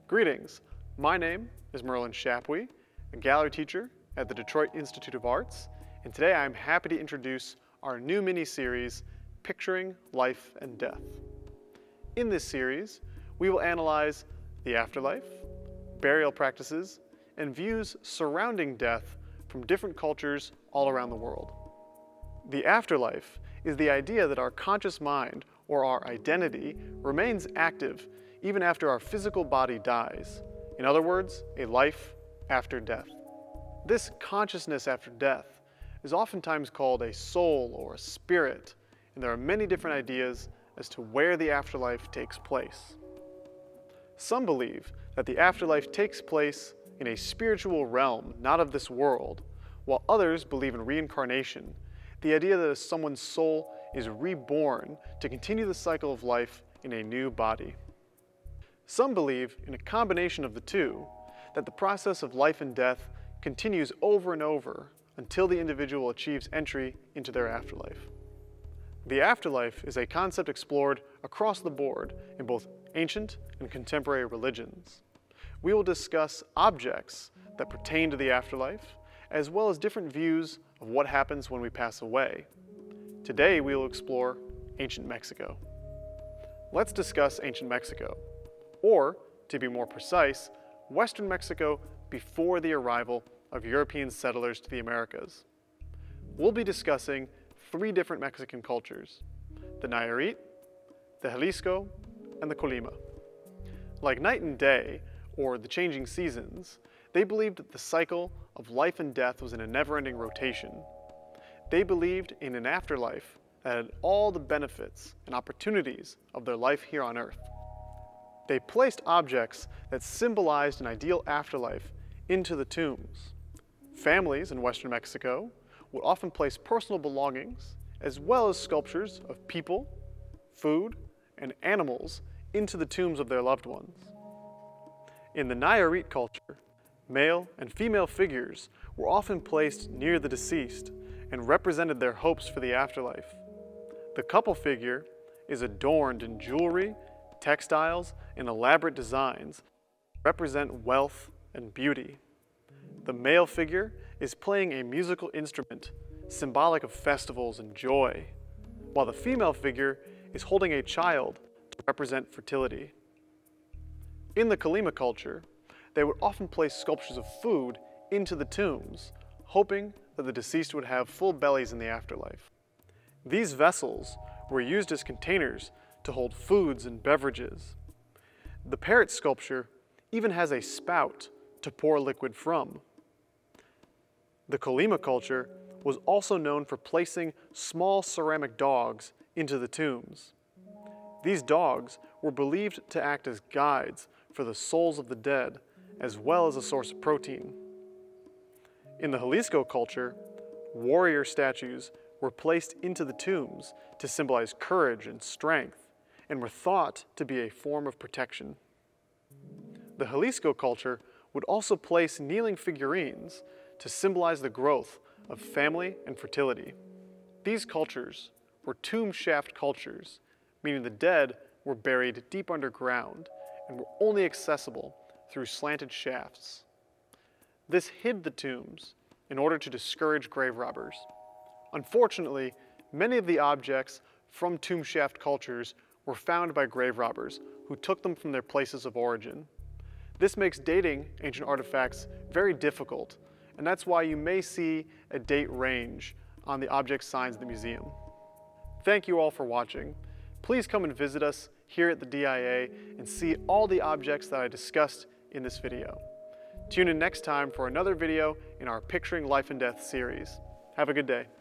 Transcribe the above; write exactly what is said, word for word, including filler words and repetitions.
Greetings, my name is Merlin Chappuis, a gallery teacher at the Detroit Institute of Arts, and today I'm happy to introduce our new mini-series, Picturing Life and Death. In this series, we will analyze the afterlife, burial practices, and views surrounding death from different cultures all around the world. The afterlife is the idea that our conscious mind, or our identity, remains active even after our physical body dies. In other words, a life after death. This consciousness after death is oftentimes called a soul or a spirit, and there are many different ideas as to where the afterlife takes place. Some believe that the afterlife takes place in a spiritual realm not of this world, while others believe in reincarnation, the idea that someone's soul is reborn to continue the cycle of life in a new body. Some believe in a combination of the two, that the process of life and death continues over and over until the individual achieves entry into their afterlife. The afterlife is a concept explored across the board in both ancient and contemporary religions. We will discuss objects that pertain to the afterlife, as well as different views of what happens when we pass away. Today we will explore ancient Mexico. Let's discuss ancient Mexico, or, to be more precise, Western Mexico before the arrival of European settlers to the Americas. We'll be discussing three different Mexican cultures: the Nayarit, the Jalisco, and the Colima. Like night and day, or the changing seasons, they believed that the cycle of life and death was in a never-ending rotation. They believed in an afterlife that had all the benefits and opportunities of their life here on Earth. They placed objects that symbolized an ideal afterlife into the tombs. Families in Western Mexico would often place personal belongings, as well as sculptures of people, food, and animals into the tombs of their loved ones. In the Nayarit culture, male and female figures were often placed near the deceased and represented their hopes for the afterlife. The couple figure is adorned in jewelry, textiles, and elaborate designs that represent wealth and beauty. The male figure is playing a musical instrument, symbolic of festivals and joy, while the female figure is holding a child to represent fertility. In the Colima culture, they would often place sculptures of food into the tombs, hoping that the deceased would have full bellies in the afterlife. These vessels were used as containers to hold foods and beverages. The parrot sculpture even has a spout to pour liquid from. The Colima culture was also known for placing small ceramic dogs into the tombs. These dogs were believed to act as guides for the souls of the dead, as well as a source of protein. In the Jalisco culture, warrior statues were placed into the tombs to symbolize courage and strength, and were thought to be a form of protection. The Jalisco culture would also place kneeling figurines to symbolize the growth of family and fertility. These cultures were tomb shaft cultures, meaning the dead were buried deep underground and were only accessible through slanted shafts. This hid the tombs in order to discourage grave robbers. Unfortunately, many of the objects from tomb shaft cultures were found by grave robbers who took them from their places of origin. This makes dating ancient artifacts very difficult, and that's why you may see a date range on the object signs in the museum. Thank you all for watching. Please come and visit us here at the D I A and see all the objects that I discussed in this video. Tune in next time for another video in our Picturing Life and Death series. Have a good day.